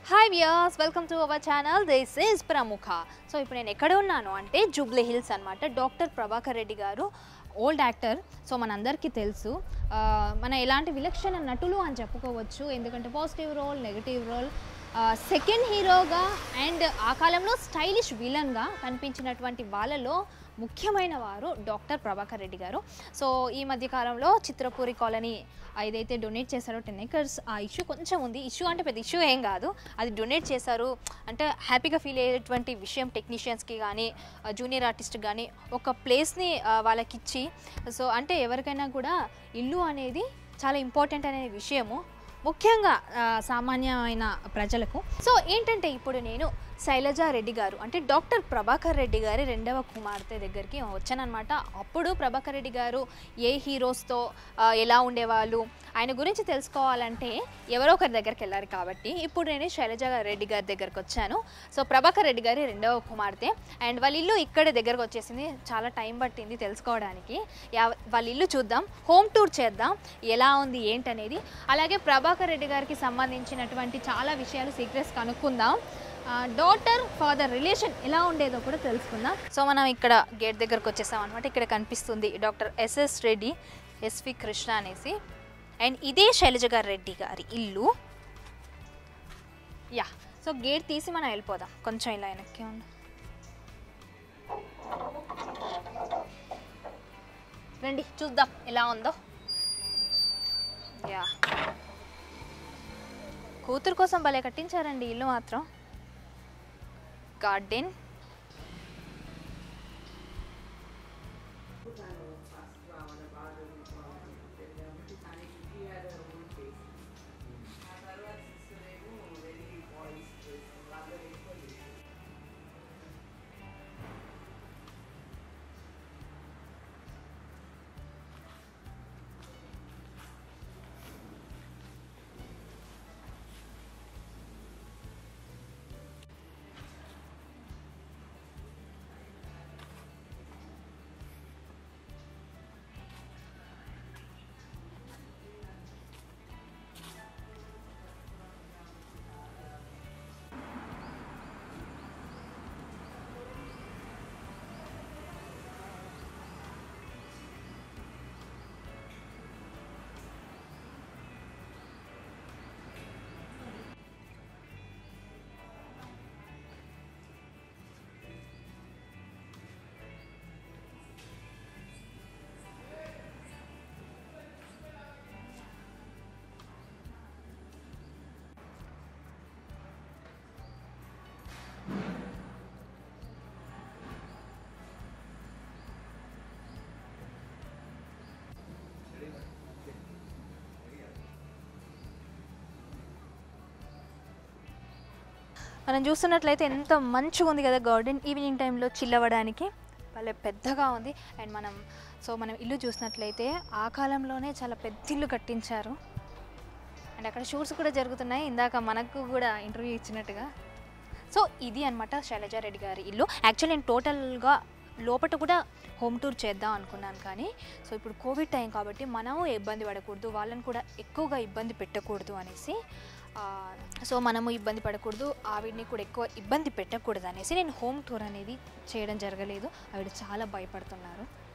Hi viewers, welcome to our channel. This is Pramukha. So ఇప్పుడు నేను ఎక్కడ ఉన్నాను అంటే జూబ్లీ హిల్స్ అనమాట. డాక్టర్ ప్రభాకర్ రెడ్డి గారు ఓల్డ్ యాక్టర్. సో మనందరికీ తెలుసు, మన ఎలాంటి విలక్షణ నటులు అని చెప్పుకోవచ్చు. ఎందుకంటే positive role, negative role, second హీరోగా అండ్ ఆ కాలంలో స్టైలిష్ విలన్గా కనిపించినటువంటి వాళ్ళలో ముఖ్యమైన వారు డాక్టర్ ప్రభాకర్ రెడ్డి గారు. సో ఈ మధ్య కాలంలో చిత్రపూరి కాలనీ ఏదైతే డొనేట్ చేశారో 10 acres, ఆ ఇష్యూ కొంచెం ఉంది. ఇష్యూ అంటే పెద్ద ఇష్యూ ఏం కాదు, అది డొనేట్ చేశారు అంటే హ్యాపీగా ఫీల్ అయ్యేటువంటి విషయం. టెక్నీషియన్స్కి కానీ జూనియర్ ఆర్టిస్ట్ కానీ ఒక ప్లేస్ని వాళ్ళకి ఇచ్చి, సో అంటే ఎవరికైనా కూడా ఇల్లు అనేది చాలా ఇంపార్టెంట్ అనే విషయము ముఖ్యంగా సామాన్యమైన ప్రజలకు. సో ఏంటంటే ఇప్పుడు నేను శైలజా రెడ్డి గారు అంటే డాక్టర్ ప్రభాకర్ రెడ్డి గారి రెండవ కుమార్తె దగ్గరికి వచ్చానమాట. అప్పుడు ప్రభాకర్ రెడ్డి గారు ఏ హీరోస్తో ఎలా ఉండేవాళ్ళు ఆయన గురించి తెలుసుకోవాలంటే ఎవరో ఒకరి దగ్గరికి వెళ్ళారు. కాబట్టి ఇప్పుడు నేను శైలజా రెడ్డి గారి దగ్గరికి వచ్చాను. సో ప్రభాకర్ రెడ్డి గారి రెండవ కుమార్తె అండ్ వాళ్ళ ఇల్లు ఇక్కడే దగ్గరకు వచ్చేసింది. చాలా టైం పట్టింది తెలుసుకోవడానికి. వాళ్ళ ఇల్లు చూద్దాం, హోమ్ టూర్ చేద్దాం, ఎలా ఉంది ఏంటనేది. అలాగే ప్రభాకర్ రెడ్డి గారికి సంబంధించినటువంటి చాలా విషయాలు సీక్రెట్స్ కనుక్కుందాం. డాటర్ ఫాదర్ రిలేషన్ ఎలా ఉండేదో కూడా తెలుసుకుందాం. సో మనం ఇక్కడ గేట్ దగ్గరకు వచ్చేసాం అనమాట. ఇక్కడ కనిపిస్తుంది doctor SS Reddy, SV Krishna అనేసి. అండ్ ఇదే శైలజ గారి రెడ్డి గారి ఇల్లు. యా, సో గేట్ తీసి మనం వెళ్ళిపోదాం. కొంచెం ఇలా వెనక్కి ఉంది. రండి చూద్దాం ఎలా ఉందో. యా, కూతురు కోసం భలే కట్టించారండి ఇల్లు మాత్రం. గార్డెన్, మనం చూస్తున్నట్లయితే ఎంత మంచిగా ఉంది కదా గార్డెన్. ఈవినింగ్ టైంలో చిల్ అవ్వడానికి భలే పెద్దగా ఉంది. అండ్ మనం ఇల్లు చూసినట్లయితే ఆ కాలంలోనే చాలా పెద్ద ఇల్లు కట్టించారు. అండ్ అక్కడ షూట్స్ కూడా జరుగుతున్నాయి, ఇందాక మనకు కూడా ఇంటర్వ్యూ ఇచ్చినట్టుగా. సో ఇది అనమాట శైలజా రెడ్డి గారి ఇల్లు. యాక్చువల్లీ నేను టోటల్గా లోపల కూడా హోమ్ టూర్ చేద్దాం అనుకున్నాను, కానీ సో ఇప్పుడు కోవిడ్ టైం కాబట్టి మనము ఇబ్బంది పడకూడదు, వాళ్ళని కూడా ఎక్కువగా ఇబ్బంది పెట్టకూడదు అనేసి, సో మనము ఇబ్బంది పడకూడదు, ఆవిడని కూడా ఎక్కువ ఇబ్బంది పెట్టకూడదు అనేసి నేను హోమ్ టూర్ అనేది చేయడం జరగలేదు. ఆవిడ చాలా భయపడుతున్నారు.